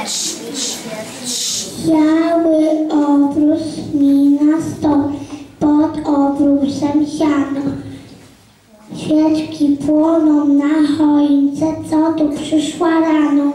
weszli świat. Biały obrus mi na stole, pod obrusem siano. Świeczki płoną na choince, co tu przyszła rano.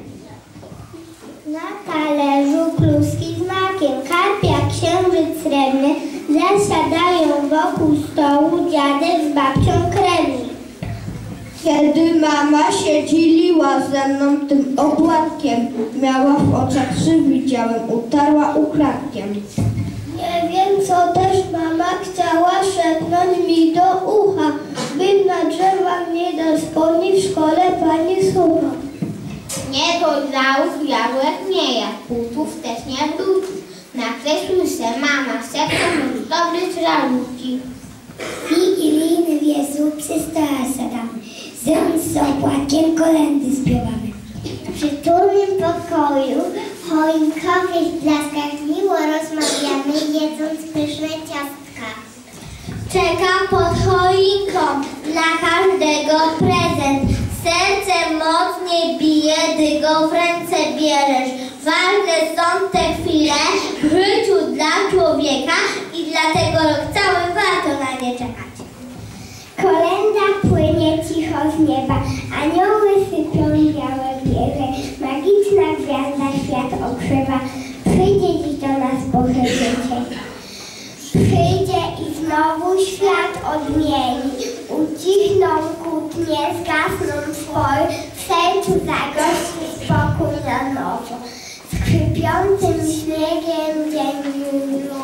Na talerzu kluski z makiem, karpia, księżyc srebrny, zasiadają wokół stołu dziadek z babcią krewni. Kiedy mama się dzieliła ze mną tym opłatkiem, miała w oczach łzy, widziałem, utarła ukradkiem. Nie wiem, co też mama chciała szepnąć mi do ucha, bym na drzewach nie dał spodni w szkole pani słucha. Nie dojrzałych jabłek nie jadł, płótów też nie wrócił. Nakreślił się mama, sektor zdobyć żarówki. Wigilijny wieczór przy stole siadamy, z opłatkiem kolędy śpiewamy. W przytulnym pokoju, w choinkowych blaskach miło rozmawiamy, jedząc pyszne ciastka. Czeka pod choinką, dla każdego prezent. Serce mocniej bije, gdy go w ręce bierzesz. Ważne są te chwile w życiu dla człowieka i dlatego rok cały warto na nie czekać. Kolęda płynie cicho z nieba, anioły sypią białe wieże, magiczna gwiazda świat ogrzewa. Przyjdzie dziś do nas Boże Dziecię. Przyjdzie i znowu świat odmieni, ucichną kłótnie, zgasną spory, w sercu zagości spokój na nowo. Skrzypiącym śniegiem dzień